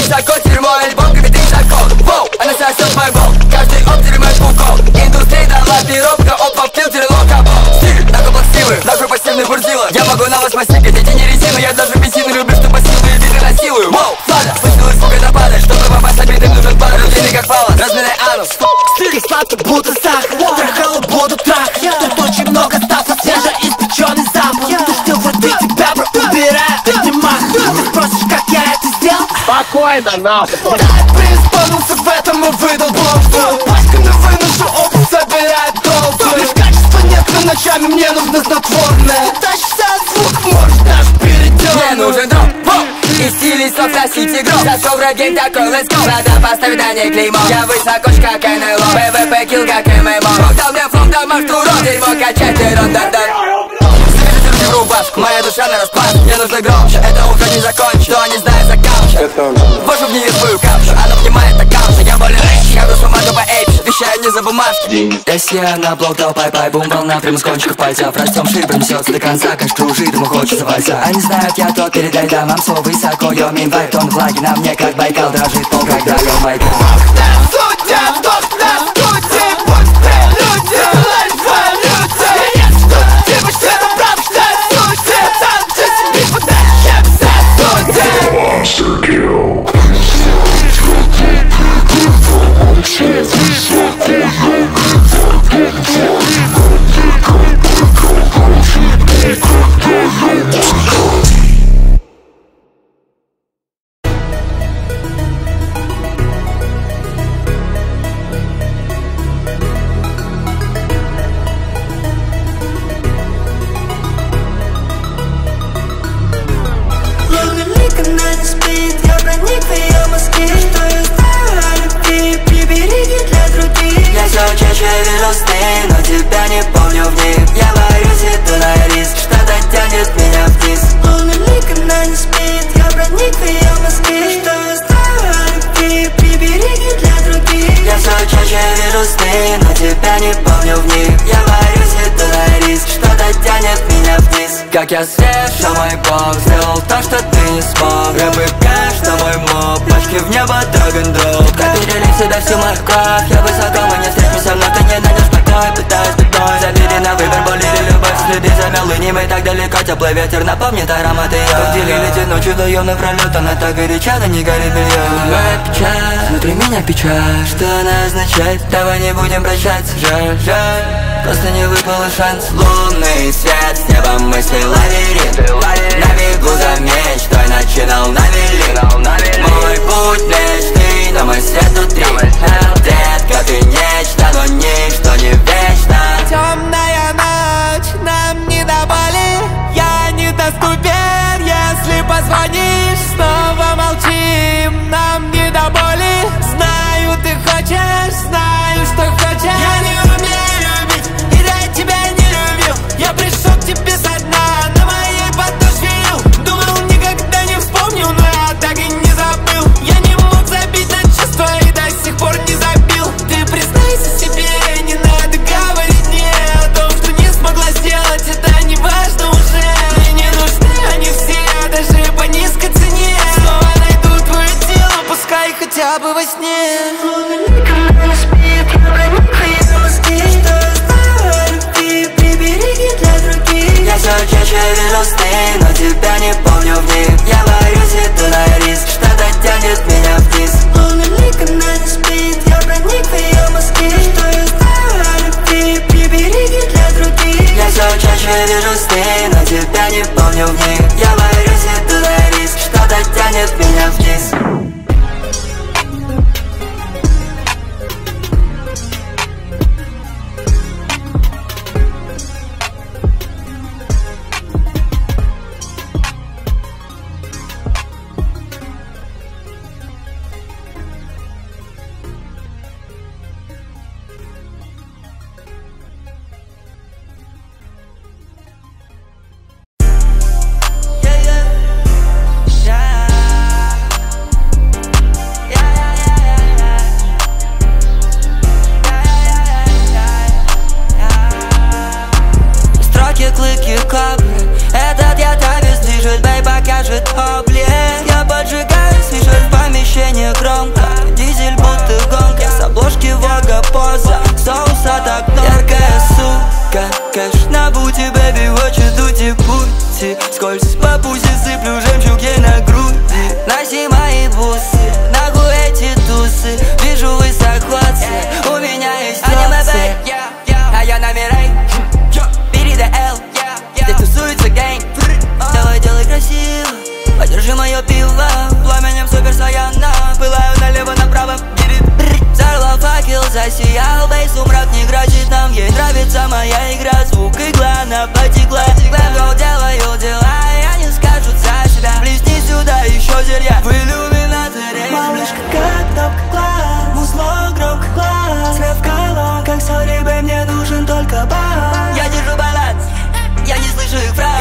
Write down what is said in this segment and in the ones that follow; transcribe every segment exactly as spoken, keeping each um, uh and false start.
высоко, дерьмо, альбом, капитан закон. Воу, она сосет мой бол, каждый оптере мой фукол. Индустрия дала пиробка, опа, в фильтре лока. Стиль, такой плаксивый, такой пассивный бурзила. Я могу на вас посикать, эти не резины. Я даже бензин люблю, что пассивные биты насилую. Воу, флага, выстрелы, сука, нападать. Чтобы попасть на битым, нужен пар, длинный как фалос. Размерный анус, стиль сладкий, будто сахар. Трахала, буду трах. Тут очень много стафа, свежеиспеченный запах. Ты что, вот ты тебя убирает, ты не мах. Ты спросишь, как я это сделал? Спокойно, нахуй. Да, преисполнился в этом и выдал блок. Пачка на выношу, опыт собирает толпы. Лишь качества нет, но ночами мне нужно снотворное. Тащишься от звук, может даже перейдем. Мне нужен дроп, воу. И стилист носить игру. Зашел в гейм такой, let's go. Надо поставить на ней клеймо. Я высоко, как эн эл о. пэ вэ пэ килл, как эм эм о. Бог дал мне флоу, дам штурм. Дерьмо качать, ты рон-дан-дан. Заберите рубашку, моя душа на распад. Мне нужно громче, это утро не закончит. Что они знают за каучу? Вожу в нее свою капшу, она внимает аккаунт. Я более рейч, я душу могу по эйпш. Вещаю не за бумажки. Если я на блок, то пай-пай, бум, волна прямо с кончиков пальцев. Растем шире, пронесется до конца, как кружит, ему хочется вальса. Они знают, я тот, передай дамам слово высоко. Йо, минвайт, он влаги на мне, как Байкал. Дрожит пол, когда я майк. Судья, вдох на студии, пусть прелюдия, лайф валюта. Я что, типа, что это правда, что я судья. Сам же себе подальщемся, судья. Monster kill. Но тебя не помню в них. Я боюсь, иду на риск. Что-то тянет меня вниз. Лунный лик, она не спит. Я проник в ее мозги. Что я знаю о любви? Прибереги для других. Я все чаще вижу сны, но тебя не помню в них. Я боюсь, иду на риск. Что-то тянет меня вниз. Как я свеж, что мой бог сделал то, что ты не смог. Рэпы кэш, что мой моб. Пачки в небо, драгон дроп. Как перелить сюда всю мою кровь. Я высоко, мы не встретимся, но ты не найдешь покой. Пытаюсь быть мной, забери на выбор, боль или любовь. Следы замел, и не мы так далеко. Теплый ветер напомнит ароматы. Как делили те ночи вдвоем напролет. Она так горяча, но не горит белье. Моя печаль, внутри меня печаль. Что она означает? Давай не будем прощаться. Жаль, жаль, просто не выпал шанс. Лунный свет, с неба мысли лавиринт. На бегу за мечтой начинал навели. Мой путь мечты, но мой свет внутри. Детка, ты нечто, но ничто не вечно. Темная ночь, нам не до боли. Я недоступен, если позвонишь. Снова молчим, нам не до боли. Знаю, ты хочешь, знаю, что хочешь. Я не умею любить, и до тебя не любил. Я пришел к тебе со дна, на моей подошве ил. Думал, никогда не вспомню, но я так и не забыл. Я не мог забить на чувства и до сих пор не забил. Ты признайся себе, не надо говорить мне о том, что не смогла сделать. Это не важно уже. Мне не нужны они все, даже по низкой цене. Снова найду твое тело, пускай хотя бы во сне. Она спит, я проник в ее мозги. Что я знаю о любви? Прибереги для других. Я все чаще вижу сны, но тебя не помню в них. Я боюсь, иду на риск. Что-то тянет меня вниз. Лунный лик, она не спит. Я проник в ее мозги. Что я знаю о любви? Прибереги для других. Я все чаще вижу сны, но тебя не помню в них. Я боюсь, иду на риск. Что-то тянет меня вниз. поза, соуса так много. Яркая сука, кэш на бути, бэби, очень дути пути. Скользь по пузе, сыплю жемчуг ей на груди. Носи мои бусы, нахуй эти тусы. Вижу, вы согласны, у меня есть опции. А я на Мирей, бери до Л. Здесь тусуется гэнг, давай делай красиво. Подержи мое пиво, пламенем супер саяна. Пылаю налево-направо, взорвал факел, засиял бейс, сумрак не грозит нам. Ей нравится моя игра, звук игла, она потекла. Глэм делаю дела, я не скажут за себя. Блесни сюда еще зелья в иллюминаторе. Малышка, как кнопка глаз, музло громко глаз. Свет в колонн, как сори, бэй, мне нужен только бас. Я держу баланс, я не слышу их фраз.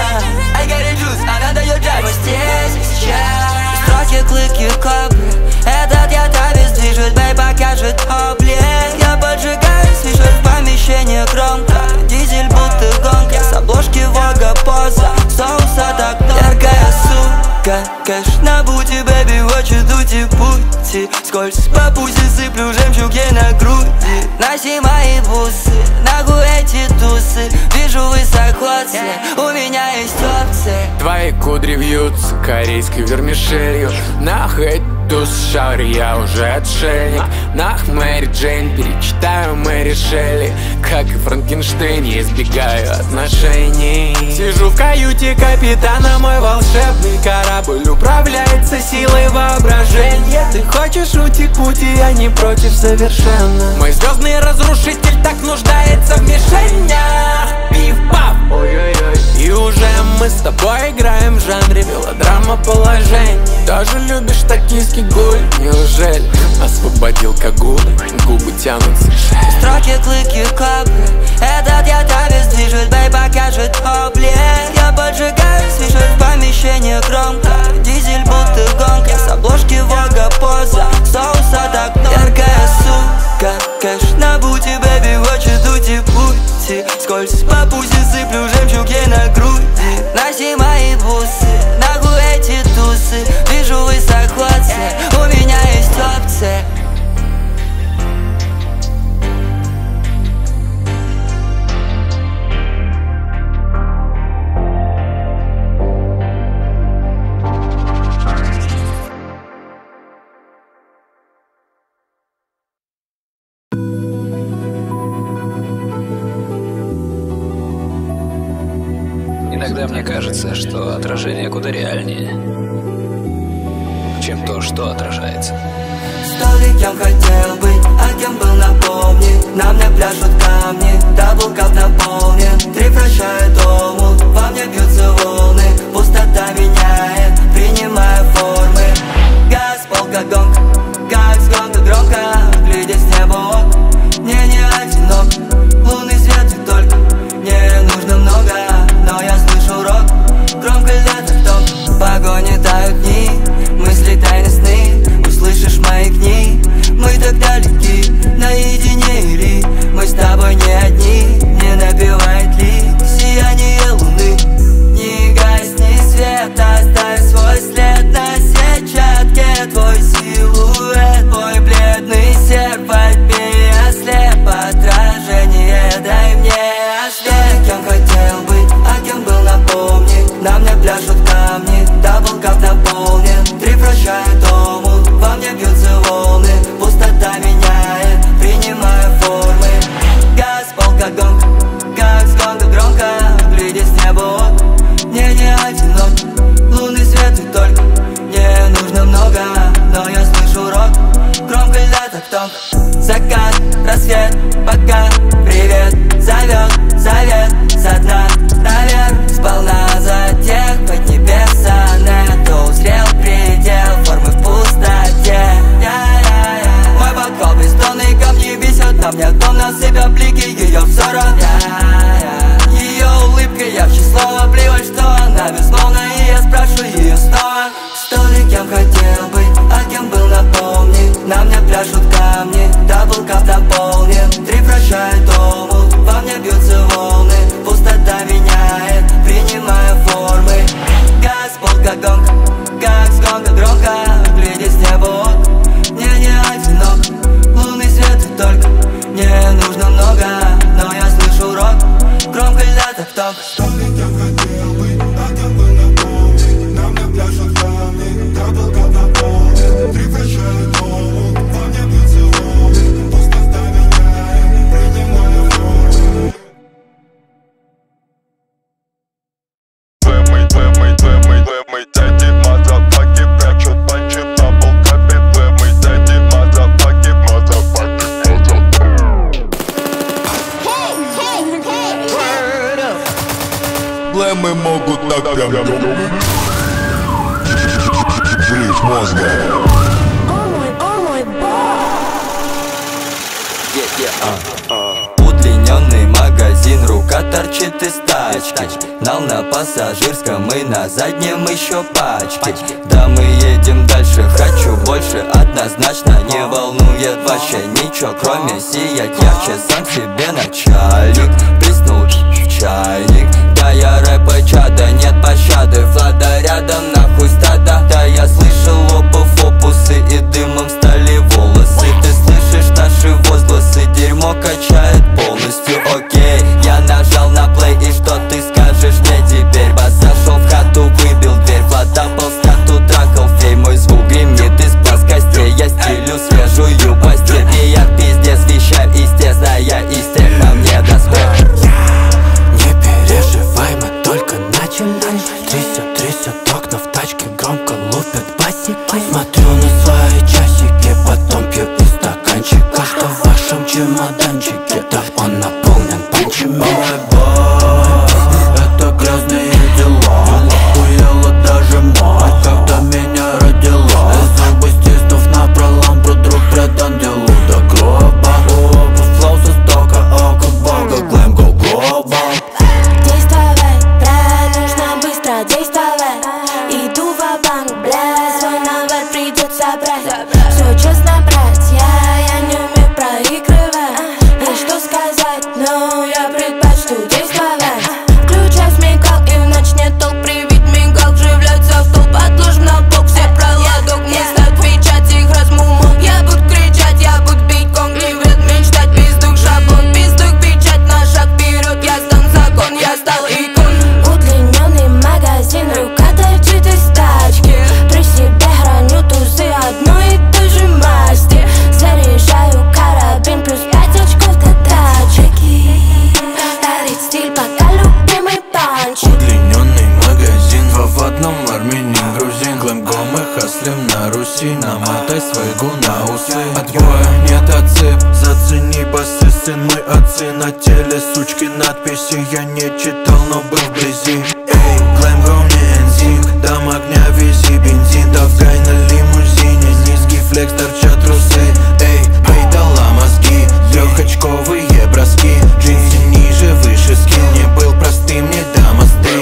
I got a juice, она дает джаз. Мы здесь и сейчас. Строки, клыки, капли. Этот я тавис движет, бэй, покажет облик. Я поджигаюсь, слышишь в помещении громко. Дизель будто гонка, с обложки Вога поза, соуса так много. Яркая сука, кэш на бути, бэби, очень дути пути. Скользь по пузе, сыплю жемчуг ей на груди. Носи мои бусы, нахуй эти тусы. Вижу, вы согласны, у меня есть опции. Твои кудри вьются корейской вермишелью. Нахуй туз шари, я уже отшельник. Нах, Мэри Джейн, перечитаю Мэри Шелли. Как и Франкенштейн, я избегаю отношений. Сижу в каюте капитана, мой волшебный корабль управляется силой воображения. Ты хочешь уйти к пути, я не против совершенно. Мой звездный разрушитель так нуждается в мишенях. Пиф-паф, ой-ой-ой. И уже мы с тобой играем в жанре мелодрама положения. Тоже любишь токийский гуль? Неужели освободил кагулы? Губы тянутся к шее. Строки, клыки, капли. Этот я тавис движет, бэй, покажет облик. Я поджигаюсь, слышишь в помещении громко. Дизель будто гонка, с обложки Вога поза, соуса так много. Яркая сука, кэш на бути, бэби, очень дути пути. Скользь по пузе, сыплю жемчуг ей на груди. Носи мои бусы, нахуй эти тусы. Вижу, вы согласны, у меня есть опции. Иногда мне кажется, что отражение куда реальнее, чем то, что отражается. Стал ли кем хотел быть, а кем был, напомни. На мне пляшут камни, даблкап наполнен. Три прощают омут, во мне бьются волны. Пустота меняет, принимая формы. Газ, полка, гонка, как с гонка громко. Глядя с неба ок, мне не одинок. Лунный свет и только, мне нужно много. Но я слышу рок, громко льется в том. В погоне тают дни, мысли тайны сны. Услышишь мои книги, мы так далеки. Наедине или мы с тобой не одни. Не напевает ли сияние луны. Не гасни свет, оставь свой след на сетчатке. Твой силуэт, твой бледный серп. Отбей ослеп, отражение, дай мне ответ. Кем хотел быть, а кем был, напомни. На мне пляшут камни, даблкап наполнен. Три прощают омут, во мне бьются волны. Пустота меняет, принимая формы. Газ, полка, гонка, как с гонка громко. Глядя с неба ок, мне не одинок. Лунный свет и только, мне нужно много. Но я слышу рок, громко льда так тонко. Закат, рассвет, пока, привет. Зовет, завет, со дна наверх. Сполна за тех, поднебесных. так прям взрыв мозга. Удлиненный магазин, рука торчит из тачки. Нал на пассажирском и на заднем еще пачки. Да мы едем дальше, хочу больше, однозначно не волнует вообще ничего, кроме сиять ярче. Сам себе начальник, плеснул в чайник. Да я рэпа чада, нет пощады, Влада рядом, нахуй стада. Да я слышал обувь, опусы и дымом стали волосы. Ты слышишь наши возгласы, дерьмо качает полностью, окей. Я нажал на плей, и что ты скажешь мне теперь? Бас зашел в хату, выбил дверь, Влада пол стату трахал фей. Мой звук гремит из плоскостей, я стелю свежую постель. И я пиздец вещаю, естественно, я из тех, нам не доспех. Не переживай, мы только начали. Трясет, трясет окна в тачке, громко лупят басики. Смотрю на свои часики, потом пью из стаканчика, что в вашем чемоданчике. Да он наполнен панчами. Это грязные дела, охуела даже мать, когда меня родила. Зубы стиснув напролом, про друг предан делу до гроба. Оба флоу со стока, око бога, глэм го глобал. Действовать, брат, нужно быстро действовать. Иду ва-банк, бля, свой навар придется брать. Все честно, братья, я не умею проигрывать. И что сказать, но я предпочту действовать. Включай смекал, и в ночь нет толк привить мигал. Вживляться в толп, отложим на бок все проладок. Не отвечать, их размуму. Я буду кричать, я буду бить конг. Не вред мечтать, пиздук шаблон, пиздук печать на шаг вперед. Я стан закон, я стал икон. Удлиненный магазин, рука торчит из тачки. При себе храню тузы одной и той же масти. Заряжаю карабин, плюс пять очков до тачки. Дарит стиль, пока любимый панч. Удлиненный магазин, два в одном, армянин, грузин. Глэм го, мы хаслим на Руси. Намотай свойгу на усы. Отбоя нет, отсып. Зацени басы, сын, мы отцы. На теле сучки надписи я не читал, но был вблизи. Эй, Глэм го, Нэнзинг, дам огня, вези бензин. Давгай на лимузине, низкий флекс, торчат трусы. Эй, эй, дала мозги, трехочковые броски. Джинсы ниже, выше, скин не был простым, не дам остыть.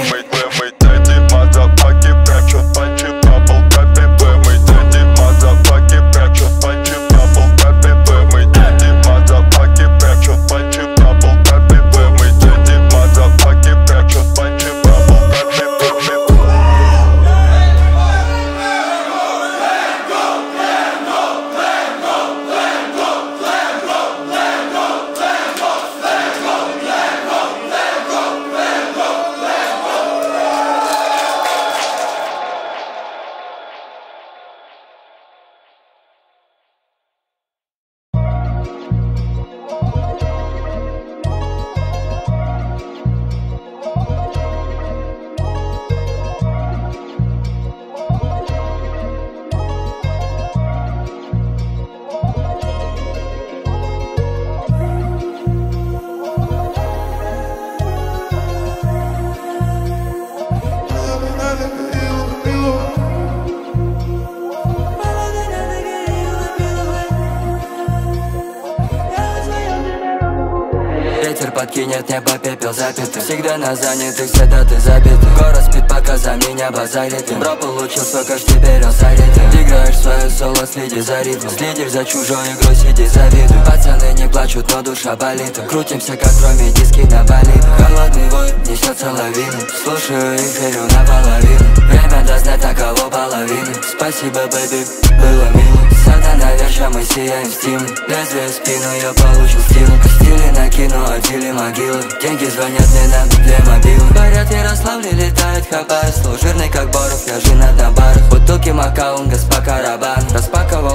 Ветер подкинет небо, пепел запитый. Всегда на занятых, все даты забиты. Город спит, пока за меня базарит. Бро получил свой кэш, теперь он сорит. Играешь свое соло, следи за ритмом. Следишь за чужой игрой, сиди завидуй. Пацаны не плачут, но душа болит. Крутимся, как кроме диски на болит. Холодный вой несется лавину. Слушаю их, верю наполовину. Время даст знать, на кого половину. Спасибо, бэби, было мило. Сатана верша, мы сияем стимул. Лезвие в спину, я получил стимул. Стили накину, отдели могилы. Деньги звонят мне на для мобилы. Говорят, Ярославле летает Хабаровск. Жирный как Боров, я женат на барах. Бутылки Макаун, Гаспа Карабан. Распаковал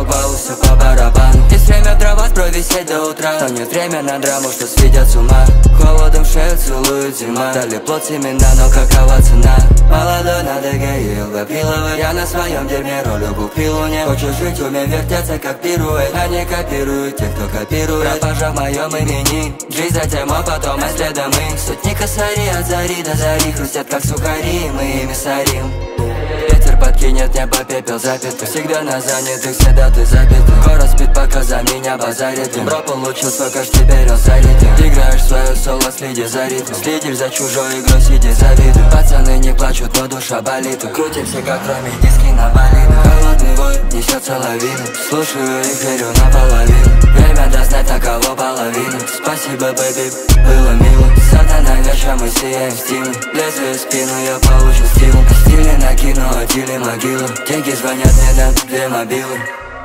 по балу, все по барабану. Есть время дрова провисеть до утра, но нет время на драму, что сведет с ума. Холодом шею целует зима, дали плод семена, но какова цена? Молодой надоел, вопиловый, я на своем дерьме роль купил у не. Хочу жить, умею вертеться как пирует, а не копируют тех, кто копирует. Пропажа в моем имени, жизнь затем, а потом мы следом их. Сотни косари от зари до зари, хрустят как сухари, мы ими сорим. Ветер подкинет небо, пепел запитый, всегда на занятых, все даты забиты. Город спит, пока за меня базарит. Бро получил столько ж, теперь он солиден. Играешь свое соло, следи за ритмом, следишь за чужой игрой, сиди завидуй. Пацаны не плачут, но душа болит. Крутимся как кроме диски на болидах. Холодный вой несется лавину, слушаю их, верю наполовину. Время даст знать, на кого половину. Спасибо, бэйби, было мило. Сатана вечером мы сияем стимул. Лезвие в спину, я получу стимул. Стили накину, отдели могилу. Деньги звонят мне на две мобилы.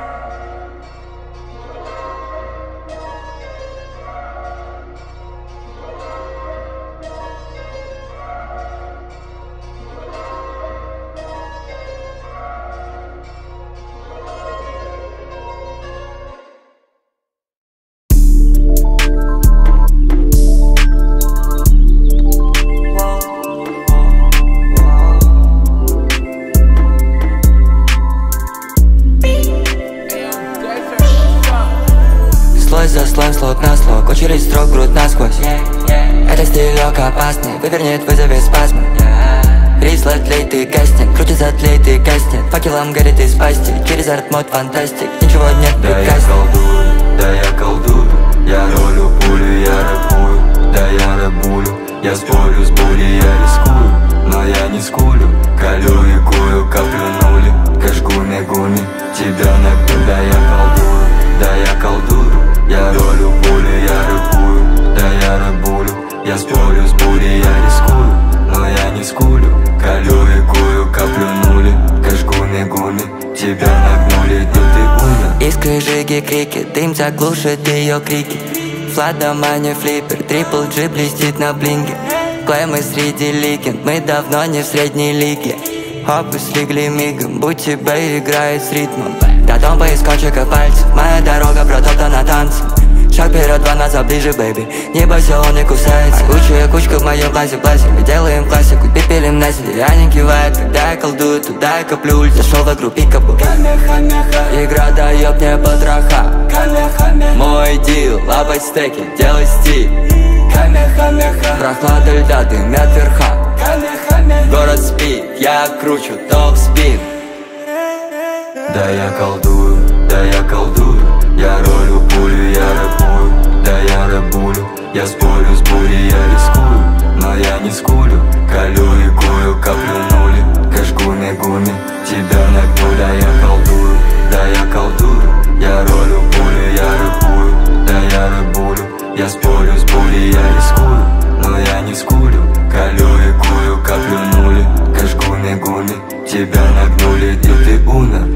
Слот на слог, очередь строк, грудь насквозь. Это стилек опасный, вывернет, вызовет спазмы. Рис отлейтый кастинг, крутится отлейтый кастинг. Факелом горит из пасти, через арт-мод фантастик. Ничего нет прекрасней. Да я колдую, да я колдую. Я ролю пулю, я рэпую. Да я рэпую, я спорю с бурей, я рискую. Но я не скулю, колю и кую, коплю нули. Кашгуми гуми, тебя нагну. Да я колдую, да я колдую. Я ролю пулю, я рэпую, да я рэпую. Я спорю с бурей, я рискую, но я не скулю. Колю и кую, коплю нули. Кашгуми гуми, тебя нагнули, где ты умер. Искры, жиги, крики, дым заглушит ее крики. Флат дома не флиппер, трипл джи блестит на блинге. Клеймы среди легенд, мы давно не в средней лиге. Хопы слегли мигом, будь тебе играет с ритмом. До дом из кончика пальцев, моя дорога протоптана танцем. Шаг вперед, два назад, ближе, бэйби. Не бойся, он не кусается. Лучшая кучка в моем классе, классе. Мы делаем классику, пепелим на себе. Они кивают, когда я колдую, туда я коплю. Зашел вокруг пикапу. Игра дает мне потроха. Мой дил, лапать стеки, делай стиль. Прохлада льда, дымят верха. Город спит, я кручу топ-спин. Да я колдую, да я колдую. Я ролю пулю, я рэпую. Да я рэпую, я спорю с бурей, я рискую. Но я не скулю, колю и кую, коплю нули. Кашгуми гуми, тебя нагну. Да я колдую, да я колдую. Я ролю пулю, я рэпую. Да я рэпую, я спорю с бурей, я рискую. Но я не скулю, колю и кую, коплю нули. Кашгуми гуми, тебя нагнули, где ты умер.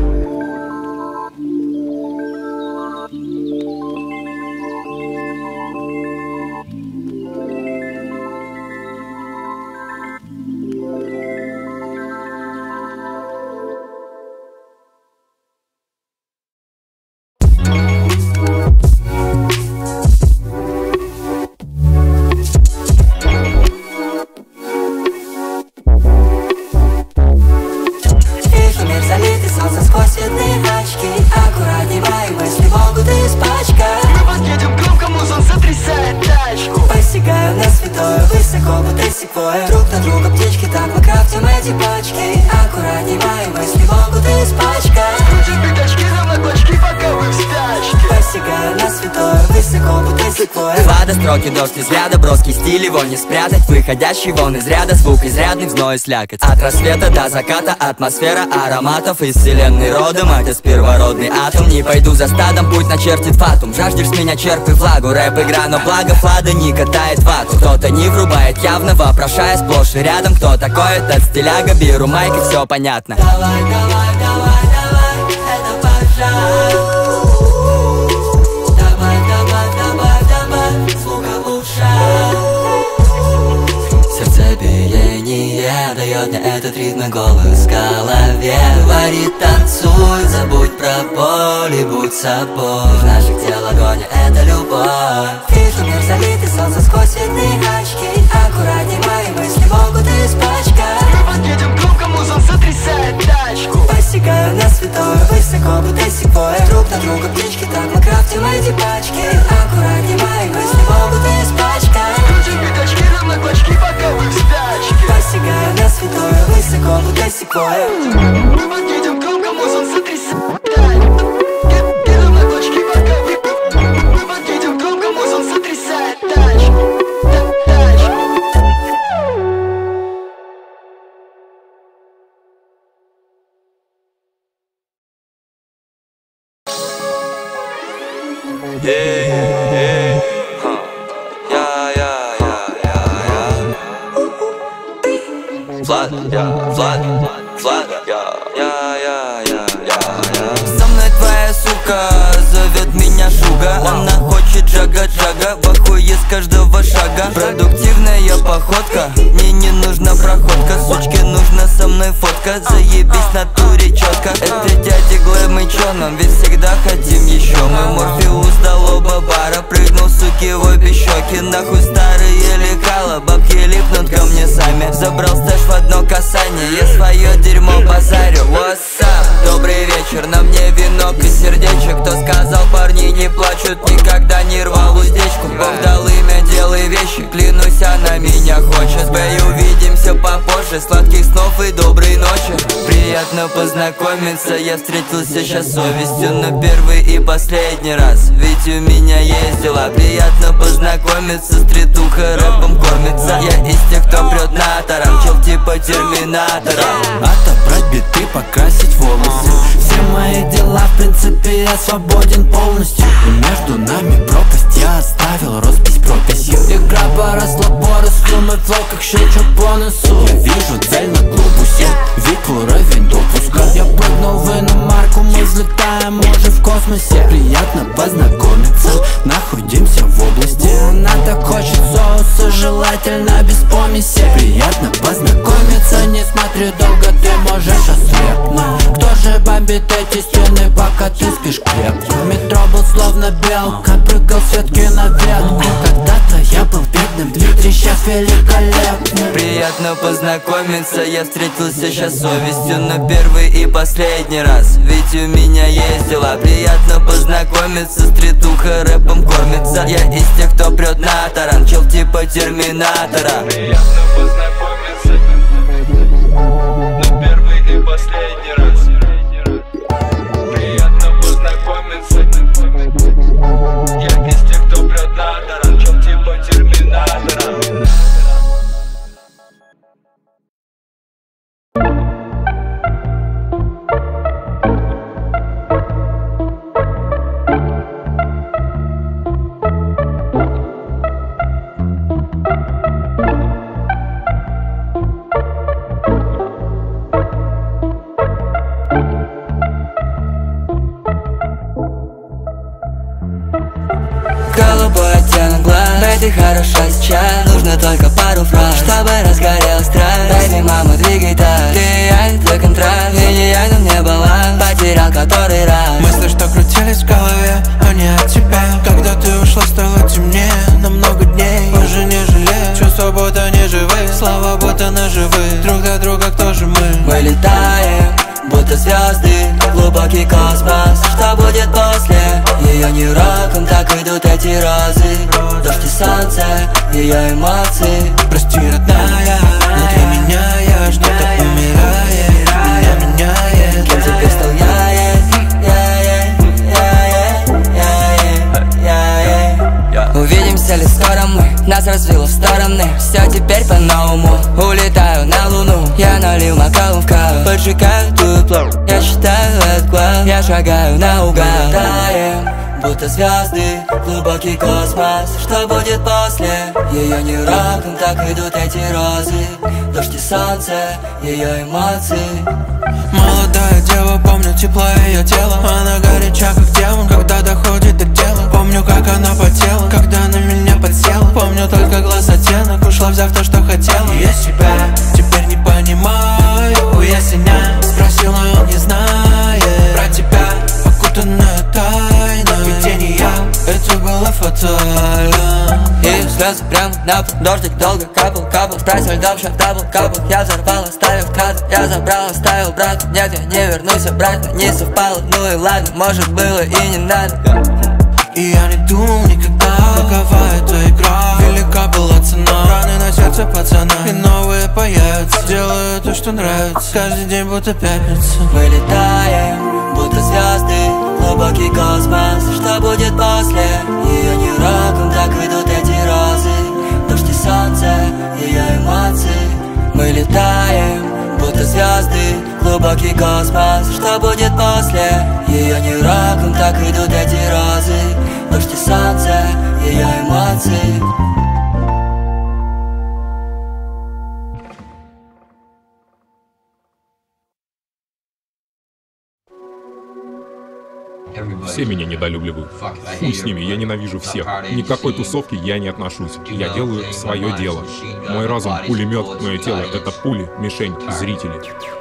Друг на друга птички, так мы крафтим эти пачки. Аккуратней, мои мысли могут испачкать. Крутят пятачки, равно точки, пока вы в спячке. Посягаю на святое, высоко, будто секвоя. Водостроки, дождь из ряда, броский стиль, его не спрятать. Выходящий вон из ряда, звук изрядный, в зной слякоть. От рассвета до заката, атмосфера ароматов из вселенной родом. Отец первородный атом, не пойду за стадом, путь начертит фатум. Жаждешь с меня, черпай влагу, рэп игра, но благо флада не катает вату. Кто-то не врубает явно, вопрошая сплошь и рядом. Кто такой этот стиляга, беру майк и все понятно. Давай, давай, давай, давай, это пожар. Давай, давай, давай, давай, звука в ушах. Сердцебиение дает мне этот ритм и голос в голове. Говорит, танцуй, забудь про боль будь собой. В наших дел огонь — это любовь. Вижу мир залитый солнце сквозь цветные очки. Аккуратней, мои мысли могут испачкать. Мы подъедем громко, музон сотрясает тачку. Посягаю на святое, высоко, будто секвойя. Друг на друга птички, так мы крафтим эти пачки. Аккуратней, мои мысли могут испачкать. Крутим пятачки, равно клочки, пока вы в спячке. Посягаю на святое, высоко, будто секвойя. Мы подъедем громко, музон сотрясает тачку. Равно клочки, пока вы. Мы подъедем громко, музон сотрясает тачку. Тачку. Yeah, yeah, huh. Yeah, yeah, yeah, yeah, yeah. Flat, yeah, flat, flat, yeah, yeah, yeah, yeah, yeah. Со мной твоя сука зовет меня Шуга. Она хочет джага-джага, в ахуе с каждого шага. Продуктивная походка, мне не нужна проходка. Сучке нужна со мной фотка, заебись в натуре четко. Это дядя Глэм и чё нам, ведь всегда хотим еще. Мы Морфеус до лоба бара, прыгнул суки в обе щеки. Нахуй старые лекала, бабки липнут ко мне сами. Забрал стаж в одно касание, я свое дерьмо базарю. What's up? Добрый вечер, на мне венок и сердечек. Кто сказал, парни не плачут, никогда не рвал уздечку. Бог дал имя, делай вещи, клянусь, она меня хочет. Бэй, увидимся попозже, сладких снов и доброй ночи. Приятно познакомиться, я встретился сейчас с совестью, но первый и последний раз, ведь у меня есть дела. Приятно познакомиться, стритуха рэпом кормится. Я из тех, кто прет на таран, чел типа терминатора. Отобрать биты, покрасить волосы. Все мои дела, в принципе, я свободен полностью. И между нами пропасть, я оставил роспись прописью. Игра поросла порослью, мой флоу как щелчок по носу. Я вижу цель на глобусе, вип уровень допуска. Я прыгнул в иномарку, мы взлетаем уже в космосе. Приятно познакомиться, находимся в области. Она так хочет соуса, желательно без помеси. Приятно познакомиться, не смотри долго, ты можешь ослепнуть. Кто же бомбит эти стены, пока ты спишь крепко? Метро был словно белка, прыгал с ветки на ветку. Когда-то я был бедным, Дмитрий сейчас великолепный. Приятно познакомиться, я встретился сейчас с совестью, но первый и последний раз, ведь у меня есть дела. Приятно познакомиться, стритуха рэпом кормится. Я из тех, кто прет на таран, чел типа терминатора. Приятно познакомиться, но первый и последний раз. Приятно познакомиться, я из тех, кто прет на таран, чел типа терминатора. Голубой оттенок глаз, бэй, ты хороша сейчас. Нужно только пару фраз, чтобы разгорелась страсть. Бэйби, мама, двигай так. Ты и я, твой контраст. Ты не я, но мне баланс потерял который раз. Мысли, что крутились в голове, они от тебя. Когда ты ушла, стало темнее на много дней. Уже не жалею, чувства будто не живые, слова будто наживы. Друг для друга кто же мы? Мы летаем, будто звезды, глубокий космос. Что будет после? Ее не роком, так идут эти розы. Дождь и солнце, ее эмоции. Прости, родная, внутри меня я что-то умирает. Меня меняет. Кем теперь стал я, я, я, я, я, я. Увидимся ли скоро мы? Нас развило в стороны. Все теперь по-новому. Улетаю на луну. Я налил макалу в каву, поджигаю дупло. Я считаю от глав, я шагаю наугад. Летаем, будто звезды, глубокий космос. Что будет после? Ее не роком, так идут эти розы. Дождь и солнце, ее эмоции. Молодая дева, помню тепло ее тела. Она горяча, как демон, когда доходит до дела. Помню, как она потела, когда на меня подсела. Помню только глаз оттенок, ушла, взяв то, что хотела. Я себя теперь не понимаю, уясняю. Спросила, он не знает про тебя. спрятанная тайна видения, это было фатально. И слезы прямо на пол, дождик долго капал, капал. Спросил льдом, шафтабл, капал. Я взорвал, оставил кадр, я забрал, оставил брат. Нет, я не вернусь обратно, не совпало, ну и ладно. Может было и не надо. И я не думал никогда, какова эта игра. Велика была цена, раны на сердце пацана. И новые появятся, делаю то, что нравится. Каждый день будто пятница. Мы летаем, будто звезды, глубокий космос. Что будет после? Ее не роком, так идут эти розы. Дождь и солнце, ее эмоции. Мы летаем, будто звезды, глубокий космос. Что будет после? Ее не роком, так идут эти розы. Дождь и солнце, ее эмоции. Все меня недолюбливают. Хуй с ними, я ненавижу всех. Ни к какой тусовке я не отношусь. Я делаю свое дело. Мой разум — пулемет, мое тело — это пули, мишень, зрители.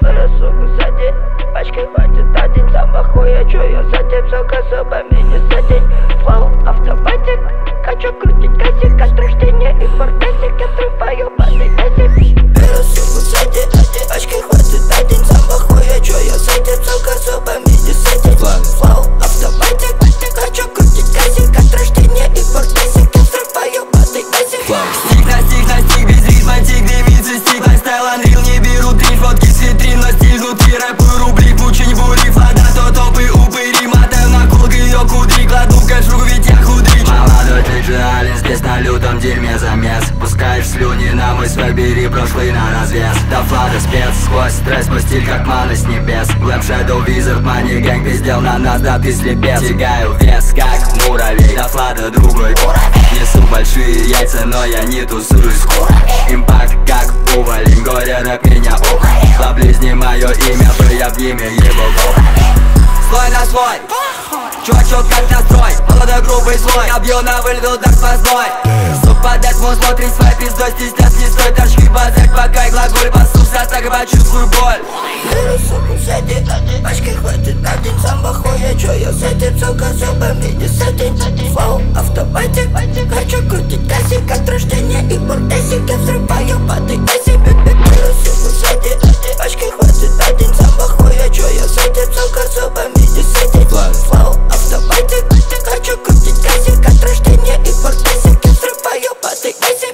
Пачкой хватит один, самого хуя, чё я с этим, сука, зубами не садить. Флоу, автоматик, хочу крутить газик, от рождения и фортесик, я трупаю базы газик. Беру суку сзади, пачкой хватит один, самого хуя, чё я с этим, сука, зубами не садить. Флоу, автоматик, хочу крутить газик, от рождения и фортесик, я трупаю базы газик. Стик на стик на стик, без ритма, тик, дымится стик, лайфстайл, анрил, не беру трич, фотки с витрин, но стиль внутри, рэпую рубли, пучень, бури, флада, то топы, упыри, мотаю на колг ее кудри, кладу кэш в руку, ведь я худрич. Молодой диджеалин, здесь на лютом дерьме замес. Пускаешь слюни на мой свой, бери прошлый на развес. До флада спец, сквозь стресс, мой стиль как мана с небес. Глэм, Shadow, Wizard, Money Gang, пиздел на нас, да ты слепец. Тягаю вес, как муравей, до флада другой уровень. Несу большие яйца, но я не тусуюсь с курами. Импакт как увалень, горе рэп меня уморит. Поблизни мое имя, бы я в имя его вовремя. Слой на слой, чувачок как настрой, молодой грубый слой. Я бью на выльду так поздной. Совпадает мой смотрит своей пиздой, стесняться не стоит. Торчки базарь, пока и глаголь посуся, так почувствую боль. Беру суку сзади, пачкой хватит один, самого хуя, чё я с этим, сука, зубами не садить. Флоу, автоматик, хочу крутить газик, от рождения и бурдесик, я взрываю баты газик. Беру суку сзади, пачкой хватит один, самого хуя, чё я с этим, сука, зубами не садить. Флоу, автоматик, хочу крутить газик, от рождения и бурдесик, я взрываю баты газик.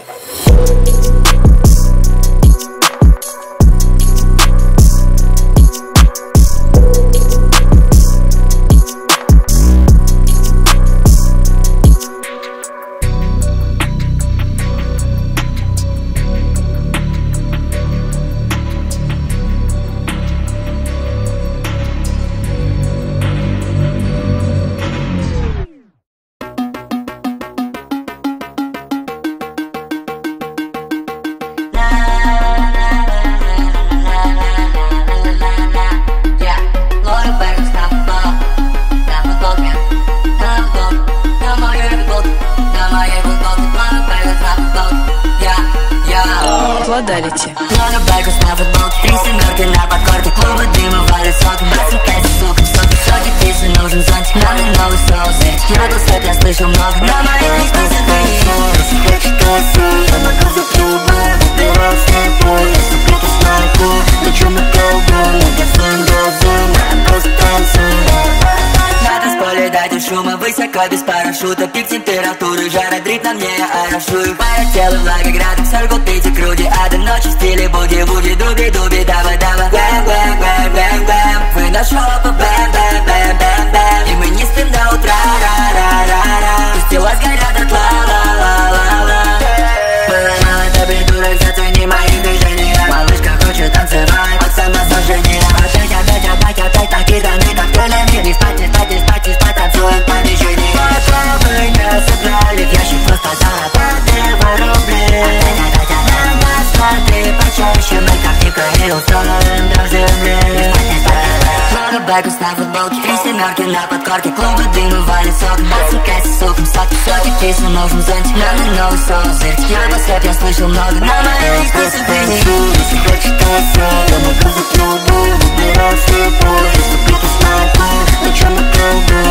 Владалити. Много байков на футболке, три семерки на подкорке, клубы дыма валят соки, бросим пять суком, соки, соки, писы, нужен зонтик, нам и новый соус. Я был свет, я слышал много, на моих не спасибо. Если хочешь танцуй, я могу за трубы, выбираю слепую, если плюху снайпу, лечу на колду, я своим глазом, я просто танцую. На танцполе дайте шума, высоко без парашюта, пик температуры, жара, дрип на мне, я орошую. Мое тело влага градом, соргл пяти груди, а до ночи в стиле буги-буги, дуби-дуби, давай-давай. Бэм-бэм-бэм-бэм-бэм, выношу по бэм-бэм-бэм-бэм-бэм, и мы не спим до утра, ра-ра-ра-ра-ра, пусть тела сгорят от ла-ла-ла-ла-ла. Мало это придурок, зацени мои движения, малышка хочет танцевать под самосожжение. Опять, опять, опять, опять, накиданы коктейлями, не спать, не спать, не спать, не спать, танцуем по движению. Попробуй не собрали в ящик, просто зарабатывай рубли. Смотри почаще, мы как Михаил стоим до земли. Много байков на футболке, три семерки на подкорке, клубы дыма валит сок, двадцать пять суком, соки, соки, писы, нужен зонтик, нам и новый соус. Я был свет, я слышал много, на моих спасибо. Если хочешь танцуй, я могу за трубу, выбираю слепую, если плюху снайпу, лечу на колду,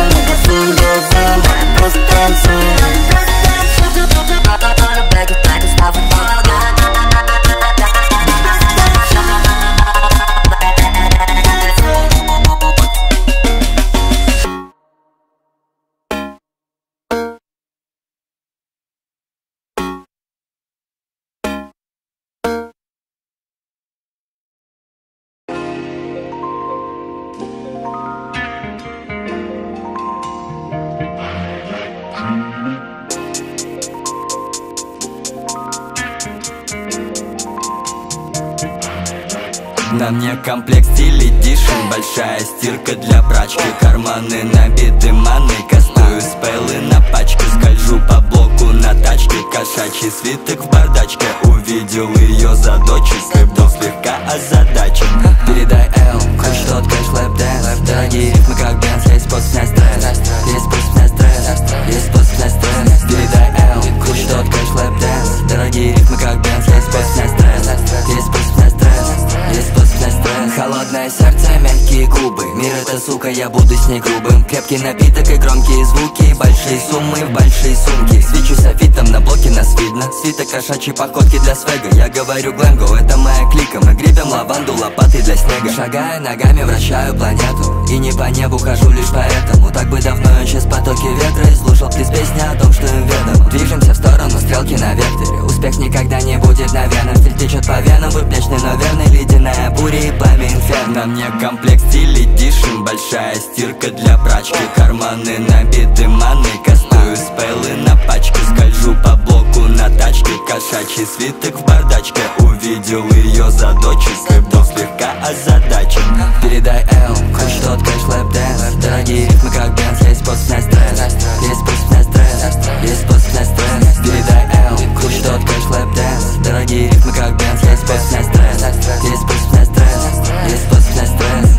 На мне комплект стиль эдишн, большая стирка для прачки. Карманы набиты маной, кастую спеллы на пачке. Скольжу по блоку на тачке, кошачий свиток в бардачке. Увидел ее за дочкой, был слегка озадачен. Передай Эл, хочешь тот кэш лэп-дэнс. Дорогие ритмы как Бенс, есть способ снять стресс. Есть способ снять стресс, есть способ снять стресс. Передай Эл, хочешь тот кэш лэп-дэнс. Дорогие ритмы как Бенс, есть способ снять стресс. Есть способ снять стресс, есть способ снять стресс. Холодное сердце, мягкие губы. Мир это сука, я буду с ней грубым. Крепкий напиток и громкие звуки. Большие суммы в большие сумки. Свечу софитом, на блоке нас видно. Свиток кошачьей походки для свега. Я говорю Гленго, это моя клика. Мы гребем лаванду лопатой для снега. Шагая ногами, вращаю планету. И не по небу хожу лишь поэтому. Так бы давно я через потоки ветра. И слушал плиз песни о том, что им ведомо. Движемся в сторону стрелки на векторе. Успех никогда не будет наверным. Стиль течет по венам, выплечный, но верный. Ледяная буря и пламя инферно. На мне комплект стиль эдишн, большая стирка для прачки. Карманы набиты маной, кастую спеллы на пачке. Скольжу по блоку на тачке, кошачий свиток в бардачке. Увидел ее за дочкой, был слегка озадачен. Передай Эл, хочешь тот кэш лэп-дэнс. Дорогие ритмы как Бенс, есть способ снять стресс. Есть способ снять стресс, есть способ снять стресс. Передай Эл, хочешь тот кэш лэп-дэнс. Дорогие ритмы как Бенс, есть способ снять стресс. Есть способ снять стресс, есть способ снять стресс.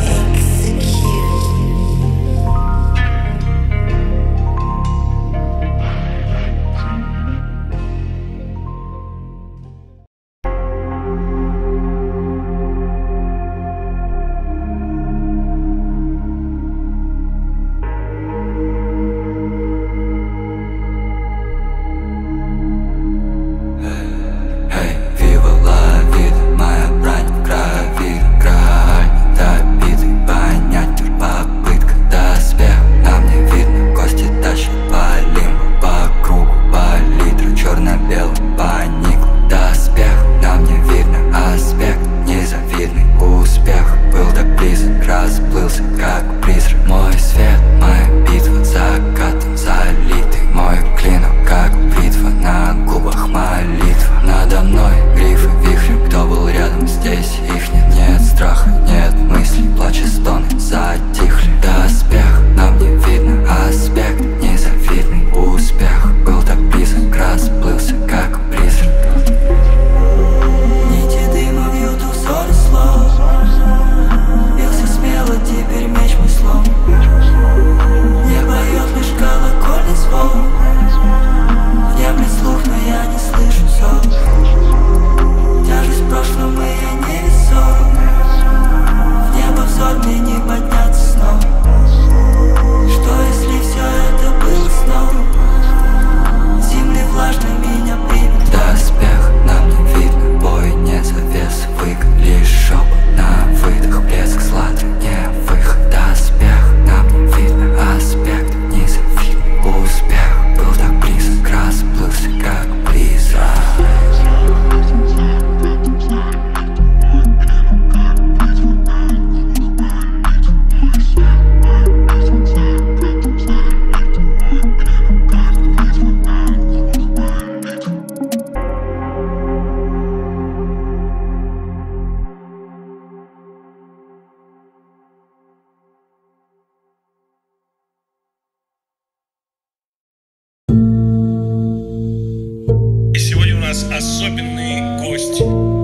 Особенный гость.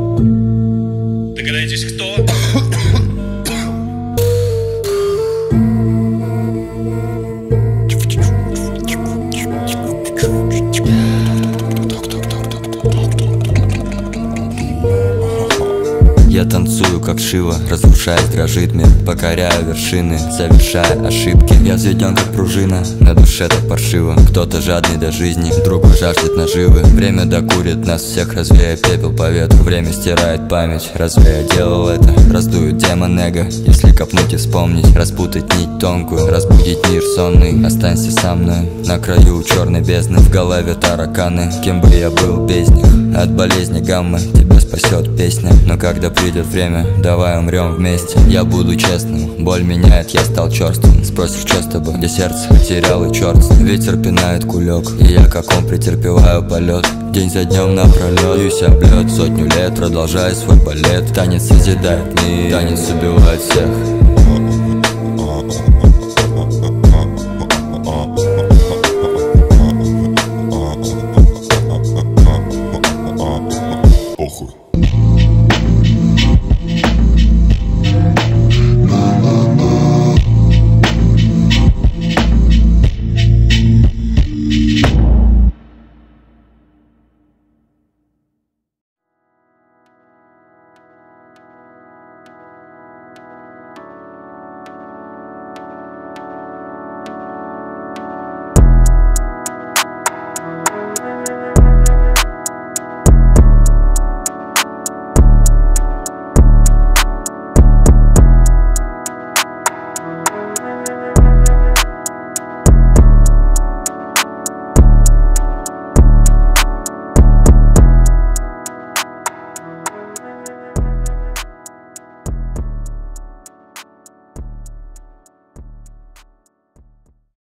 Догадаетесь, кто? Я танцую как Шива, разрушаясь, дрожит мир. Покоряю вершины, совершая ошибки. Я взведен как пружина, на душе так паршиво. Кто-то жадный до жизни, другой жаждет наживы. Время докурит нас всех, развея пепел по ветру. Время стирает память, разве я делал это? Раздует демон эго, если копнуть и вспомнить. Распутать нить тонкую, разбудить мир сонный. Останься со мной, на краю черной бездны. В голове тараканы, кем бы я был без них. От болезни гаммы тебя спасет песня. Но когда придет время, давай умрем вместе. Я буду честным, боль меняет, я стал черствым. Спросишь, что с тобой, где сердце потерял и черт. Ветер пинает кулек, и я как он претерпеваю полет. День за днем напролет, бьюсь об лед сотню лет, продолжая свой балет. Танец созидает мир, танец убивает всех.